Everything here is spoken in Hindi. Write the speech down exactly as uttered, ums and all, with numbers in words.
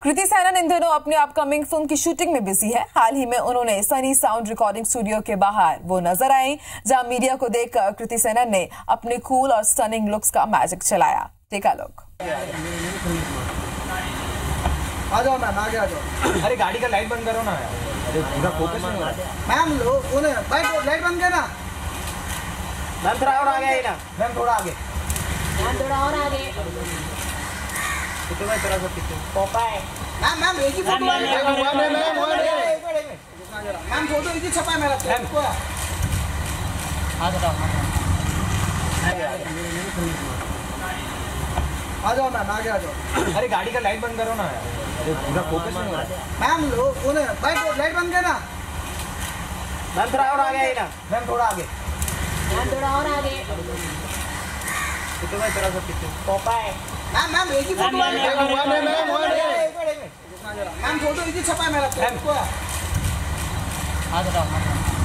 कृति सैनन इन दिनों अपनी अपकमिंग फिल्म की शूटिंग में बिजी है। हाल ही में उन्होंने सनी साउंड रिकॉर्डिंग स्टूडियो के बाहर वो नजर आई, जहां मीडिया को देखकर कृति सैनन ने अपने कूल और स्टनिंग लुक्स का मैजिक चलाया। Take a look. आ जाओ मैम, आगे आ जाओ। अरे गाड़ी का लाइट बंद करो ना यार। अरे पूरा फोकस नहीं हो रहा है। मैम लो उन्हें लाइट लाइट बंद करना। मैम थोड़ा और आगे आई ना। मैम थोड़ा आगे। मैम थोड़ा और आगे। कितने में तेरा सब कितने? पोपा है। मैम मैम एक ही फोटो है। मैम मैम फोटो एक ही छपा है मेरा। मैम को आ जाओ आ जाओ मैम, आगे आ जाओ। अरे गाड़ी का लाइट बंद करो ना यार। अरे पूरा फोकस नहीं हो रहा है। मैम लो उन्हें लाइट लाइट बंद करना। मैम थोड़ा और आगे आई ना। मैम थोड़ा आगे। मैम थोड़ा और आगे। कितने में तेरा सब कितने? पोपा है। मैम मैम एक ही फोटो है। मैम फोटो एक ही छपा है मेरा। मैम को आ जाओ।